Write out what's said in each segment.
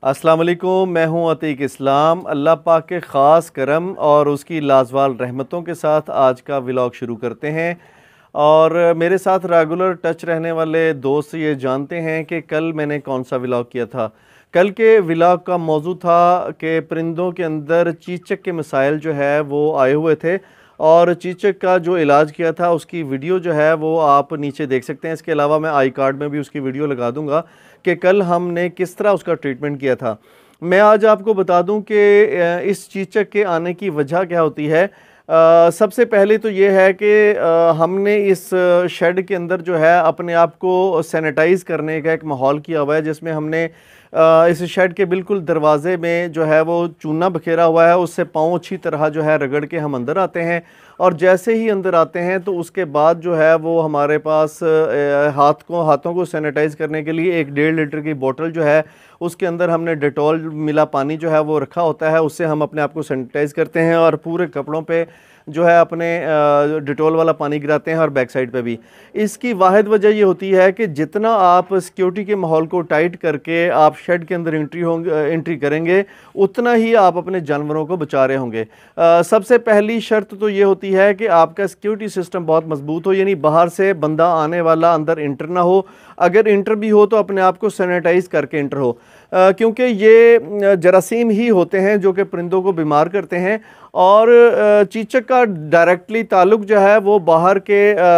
अस्सलाम वालेकुम, मैं हूं अतीक इस्लाम। अल्लाह पाक के ख़ास करम और उसकी लाजवाल रहमतों के साथ आज का व्लॉग शुरू करते हैं। और मेरे साथ रेगुलर टच रहने वाले दोस्त ये जानते हैं कि कल मैंने कौन सा व्लॉग किया था। कल के व्लॉग का मौजू था कि परिंदों के अंदर चीचक के मसाइल जो है वो आए हुए थे और चीचक का जो इलाज किया था उसकी वीडियो जो है वो आप नीचे देख सकते हैं। इसके अलावा मैं आई कार्ड में भी उसकी वीडियो लगा दूंगा कि कल हमने किस तरह उसका ट्रीटमेंट किया था। मैं आज आपको बता दूं कि इस चीचक के आने की वजह क्या होती है। सबसे पहले तो ये है कि हमने इस शेड के अंदर जो है अपने आप को सैनिटाइज़ करने का एक माहौल किया हुआ है, जिसमें हमने इस शेड के बिल्कुल दरवाज़े में जो है वो चूना बखेरा हुआ है। उससे पाँव अच्छी तरह जो है रगड़ के हम अंदर आते हैं और जैसे ही अंदर आते हैं तो उसके बाद जो है वो हमारे पास हाथों को सैनिटाइज़ करने के लिए 1.5 लीटर की बोतल जो है उसके अंदर हमने डेटॉल मिला पानी जो है वो रखा होता है। उससे हम अपने आप को सैनिटाइज़ करते हैं और पूरे कपड़ों पे जो है अपने डिटॉल वाला पानी गिराते हैं और बैक साइड पे भी। इसकी वाहिद वजह ये होती है कि जितना आप सिक्योरिटी के माहौल को टाइट करके आप शेड के अंदर एंट्री करेंगे उतना ही आप अपने जानवरों को बचा रहे होंगे। सबसे पहली शर्त तो ये होती है कि आपका सिक्योरिटी सिस्टम बहुत मजबूत हो, यानी बाहर से बंदा आने वाला अंदर इंटर ना हो। अगर इंटर भी हो तो अपने आप को सैनिटाइज़ करके इंटर हो, क्योंकि ये जरासीम ही होते हैं जो कि परिंदों को बीमार करते हैं। और चीचक का डायरेक्टली ताल्लुक जो है वो बाहर के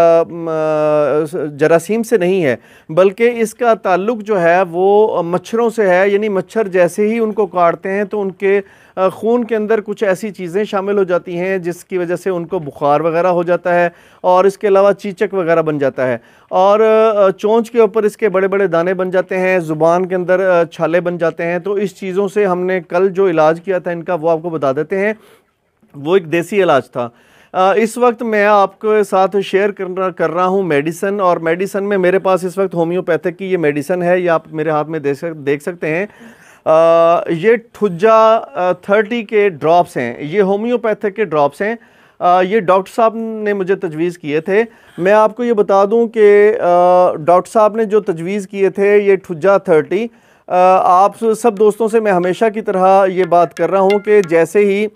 जरासीम से नहीं है, बल्कि इसका ताल्लुक जो है वो मच्छरों से है। यानी मच्छर जैसे ही उनको काटते हैं तो उनके खून के अंदर कुछ ऐसी चीज़ें शामिल हो जाती हैं जिसकी वजह से उनको बुखार वगैरह हो जाता है और इसके अलावा चीचक वगैरह बन जाता है। और चोंच के ऊपर इसके बड़े बड़े दाने बन जाते हैं, ज़ुबान के अंदर छाले बन जाते हैं। तो इस चीज़ों से हमने कल जो इलाज किया था इनका वो आपको बता देते हैं। वो एक देसी इलाज था। इस वक्त मैं आपके साथ शेयर कर रहा हूँ मेडिसन, और मेडिसन में मेरे पास इस वक्त होम्योपैथिक की ये मेडिसन है, ये आप मेरे हाथ में देख सकते हैं। ये ठुज्जा 30 के ड्रॉप्स हैं, ये होम्योपैथिक के ड्रॉप्स हैं। ये डॉक्टर साहब ने मुझे तजवीज़ किए थे। मैं आपको ये बता दूं कि डॉक्टर साहब ने जो तजवीज़ किए थे ये ठुज्जा 30, आप सब दोस्तों से मैं हमेशा की तरह ये बात कर रहा हूँ कि जैसे ही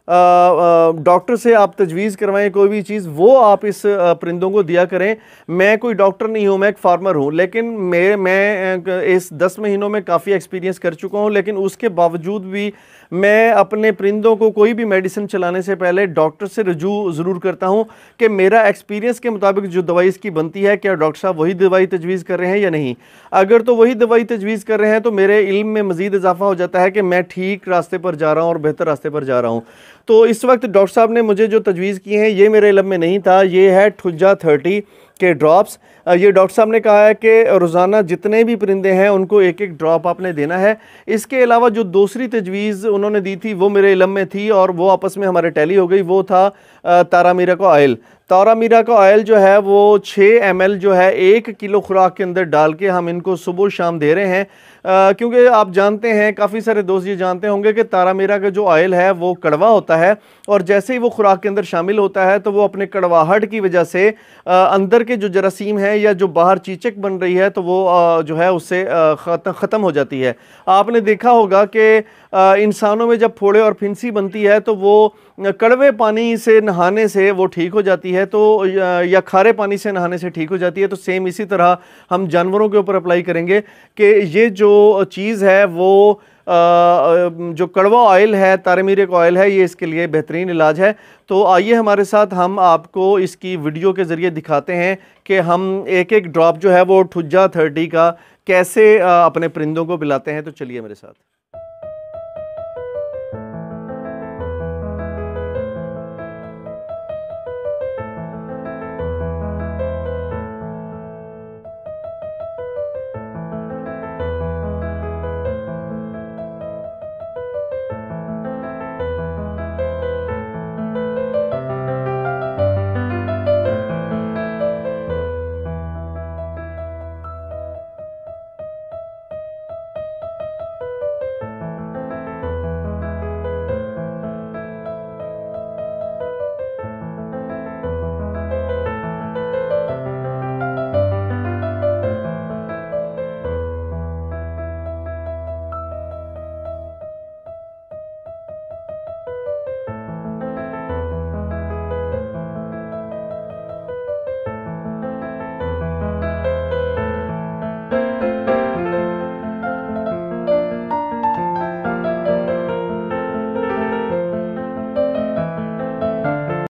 डॉक्टर से आप तजवीज़ करवाएं कोई भी चीज़, वो आप इस परिंदों को दिया करें। मैं कोई डॉक्टर नहीं हूँ, मैं एक फार्मर हूँ, लेकिन मैं इस 10 महीनों में काफ़ी एक्सपीरियंस कर चुका हूँ। लेकिन उसके बावजूद भी मैं अपने परिंदों को कोई भी मेडिसिन चलाने से पहले डॉक्टर से रजू ज़रूर करता हूँ कि मेरा एक्सपीरियंस के मुताबिक जो दवाई इसकी बनती है, क्या डॉक्टर साहब वही दवाई तजवीज़ कर रहे हैं या नहीं। अगर तो वही दवाई तजवीज़ कर रहे हैं तो मेरे इल्म में मज़ीद इजाफा हो जाता है कि मैं ठीक रास्ते पर जा रहा हूँ और बेहतर रास्ते पर जा रहा हूँ। तो इस वक्त डॉक्टर साहब ने मुझे जो तजवीज़ की हैं ये मेरे इल्म में नहीं था। ये है ठुज्जा 30 के ड्रॉप्स। ये डॉक्टर साहब ने कहा है कि रोज़ाना जितने भी परिंदे हैं उनको एक एक ड्रॉप आपने देना है। इसके अलावा जो दूसरी तजवीज़ उन्होंने दी थी वो मेरे इल्म में थी और वो आपस में हमारे टैली हो गई। वो था तारामीरा का ऑयल। तारामीरा का ऑयल जो है वो 6 ml जो है 1 किलो खुराक के अंदर डाल के हम इनको सुबह शाम दे रहे हैं। क्योंकि आप जानते हैं, काफ़ी सारे दोस्त ये जानते होंगे कि तारामीरा का जो ऑयल है वो कड़वा होता है और जैसे ही वो खुराक के अंदर शामिल होता है तो वो अपने कड़वाहट की वजह से अंदर के जो जरासीम है या जो बाहर चीचक बन रही है तो वो जो है उससे ख़त्म हो जाती है। आपने देखा होगा कि इंसानों में जब फोड़े और फिंसी बनती है तो वो कड़वे पानी से नहाने से वो ठीक हो जाती है, तो या खारे पानी से नहाने से ठीक हो जाती है। तो सेम इसी तरह हम जानवरों के ऊपर अप्लाई करेंगे कि ये जो चीज़ है वो जो कड़वा ऑयल है, तारामीरे का ऑयल है, ये इसके लिए बेहतरीन इलाज है। तो आइए हमारे साथ हम आपको इसकी वीडियो के ज़रिए दिखाते हैं कि हम एक एक ड्रॉप जो है वो ठुज्जा 30 का कैसे अपने परिंदों को पिलाते हैं। तो चलिए मेरे साथ।